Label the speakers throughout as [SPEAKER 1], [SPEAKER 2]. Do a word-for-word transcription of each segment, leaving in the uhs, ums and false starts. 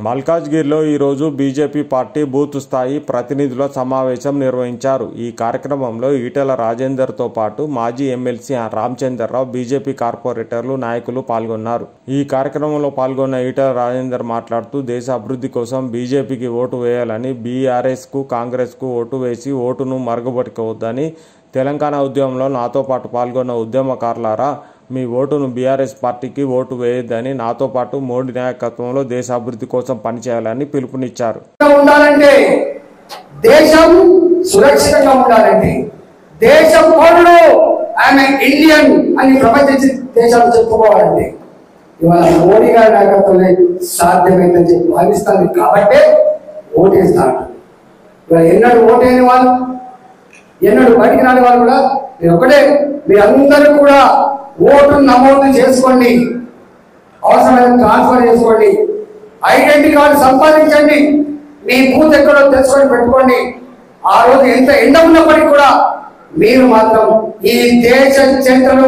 [SPEAKER 1] మల్కాజ్గిరిలో ఈరోజు BJP party booth స్థాయి ప్రతినిధుల సమావేశం నిర్వహించారు. ఈ కార్యక్రమంలో ఈటెల రాజేందర్తో పాటు మాజీ ఎమ్మెల్సీ రామచంద్రరావు, బీజేపీ కార్పొరేటర్లు, నాయకులు పాల్గొన్నారు. ఈ కార్యక్రమంలో పాల్గొన్న ఈటెల రాజేందర్ మాట్లాడుతూ దేశ అభివృద్ధి కోసం బీజేపీకి ఓటు వేయాలని, బీఆర్ఎస్కు కాంగ్రెస్కు ఓటు వేసి ఓటును మరుగుపట్టుకోవద్దని, తెలంగాణ ఉద్యమంలో నాతో పాటు పాల్గొన్న ఉద్యమకారులారా, మీ ఓటును బీఆర్ఎస్ పార్టీకి ఓటు వేయొద్దని, నాతో పాటు మోడీ నాయకత్వంలో దేశ అభివృద్ధి కోసం పనిచేయాలని పిలుపునిచ్చారు.
[SPEAKER 2] ఉండాలంటే దేశం సురక్షితంగా ఉండాలంటే దేశం పౌరుడు ఆమె ఇండియన్ అని ప్రపంచ దేశాలు చెప్పుకోవాలంటే ఇవాళ మోడీ గారి నాయకత్వంలో సాధ్యమైందని చెప్పి భావిస్తాను. కాబట్టే ఓటేస్తాడు. ఇవాళ ఎన్నడూ ఓటేని వాళ్ళు, ఎన్నడూ బయటికి రాని వాళ్ళు కూడా మీరు ఒకటే, మీరందరూ కూడా ఓటు నమోదు చేసుకోండి, అవసరమైన ట్రాన్స్ఫర్ చేసుకోండి, ఐడెంటిటీ కార్డు సంపాదించండి, మీ బూత్ ఎక్కడో తెలుసుకొని పెట్టుకోండి. ఆ రోజు ఎంత ఎండ ఉన్నప్పటికీ కూడా మీరు మాత్రం ఈ దేశ చరిత్రలో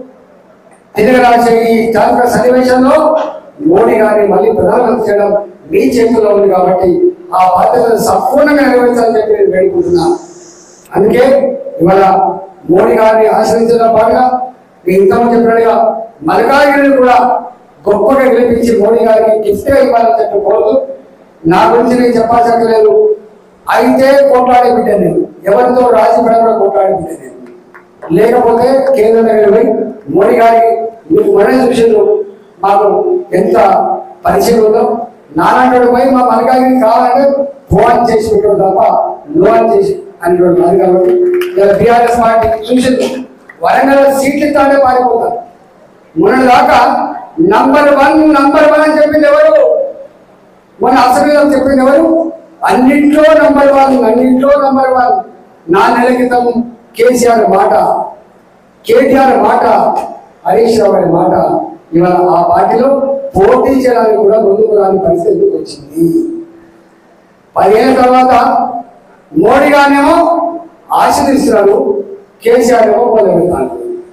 [SPEAKER 2] తిరగరాసే ఈ జాతీయ సన్నివేశంలో మోడీ గారిని మళ్ళీ ప్రధానమంత్రి చేయడం మీ చేతుల్లో ఉంది. కాబట్టి ఆ బాధ్యతను సంపూర్ణంగా నెరవేర్చాలని చెప్పి నేను వేడుకుంటున్నాను. అందుకే ఇవాళ మోడీ గారిని ఆశ్రయించడం పాటుగా మీ ఇంతకు చెప్పినట్టుగా మల్కాజ్గిరిని కూడా గొప్పగా గెలిపించి మోడీ గారికి గిఫ్ట్గా ఇవ్వాలని చెప్పి కోరుతూ, నా గురించి నేను చెప్పాల్సిన లేదు. అయితే కొట్లాడే బిడ్డ నేను, ఎవరితో రాజీ పడ కూడా కొట్లాడే బిడ్డ నేను. లేకపోతే కేంద్ర దగ్గర పోయి మోడీ గారికి మీకు మరణం చూసిండు, మాకు ఎంత పరిచయం ఉందో, నానాడు పోయి మా మల్కాజ్గిరి కావాలంటే ఫోన్ చేసి పెట్టడం తప్ప లోన్ చేసి అనేటువంటి కాదు. కాబట్టి ఇలా బీఆర్ఎస్ పార్టీ చూసింది, వరంగల్ సీట్లు ఇస్తానే పారిపోతారు. మొన్న దాకా నంబర్ వన్ నంబర్ వన్ అని చెప్పింది ఎవరు? మొన్న అసెంబ్లీలో చెప్పింది ఎవరు? అన్నింట్లో నంబర్ వన్, అన్నింట్లో నంబర్ వన్. నాలుగు నెలల క్రితం కేసీఆర్ మాట, కేటీఆర్ మాట, హరీష్ రావు గారి మాట, ఇవాళ ఆ పార్టీలో పోటీ చేయడానికి కూడా ముందుకు రాని పరిస్థితి వచ్చింది. పదిహేను తర్వాత మోడీ గారినేమో ఆశీర్దిస్తున్నారు, కేసీఆర్ ఏమో మొదలెడతారు.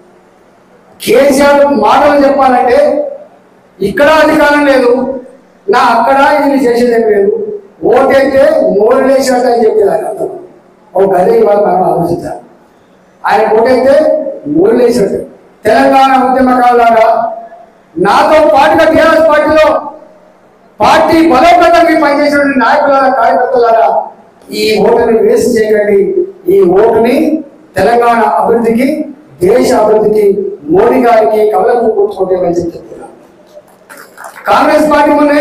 [SPEAKER 2] కేసీఆర్ మాటలు చెప్పాలంటే ఇక్కడ అధికారం లేదు, నా అక్కడ ఇది చేసేదేం లేదు, ఓటైతే మోడీ వేసినట్టు అని చెప్పేది ఆయన అర్థం. ఒక గదే ఇవాళ మనం ఆలోచించాలి. ఆయన ఓటైతే మోడీ వేసినట్టు. తెలంగాణ ఉద్యమకారులారా, నాతో పాటుగా టీఆర్ఎస్ పార్టీలో పార్టీ బలోపేతంగా పనిచేసిన నాయకులారా, కార్యకర్తలారా, ఈ ఓటుని వేస్ట్ చేయకండి. ఈ ఓటుని తెలంగాణ అభివృద్ధికి, దేశ అభివృద్ధికి, మోడీ గారికి కవలకు కూర్చుకుంటే మంచి చెప్తున్నారు. కాంగ్రెస్ పార్టీ మొన్న